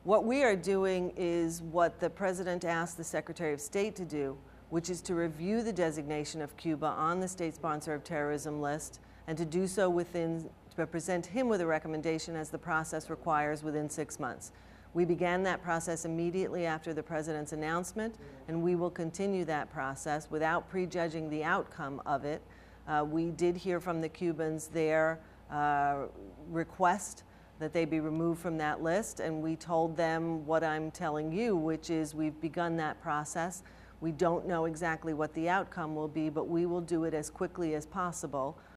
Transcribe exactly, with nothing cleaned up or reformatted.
What we are doing is what the President asked the Secretary of State to do, which is to review the designation of Cuba on the state sponsor of terrorism list, and to do so within, to present him with a recommendation as the process requires within six months. We began that process immediately after the President's announcement, and we will continue that process without prejudging the outcome of it. Uh, we did hear from the Cubans their uh, request that they be removed from that list, and we told them what I'm telling you, which is we've begun that process. We don't know exactly what the outcome will be, but we will do it as quickly as possible.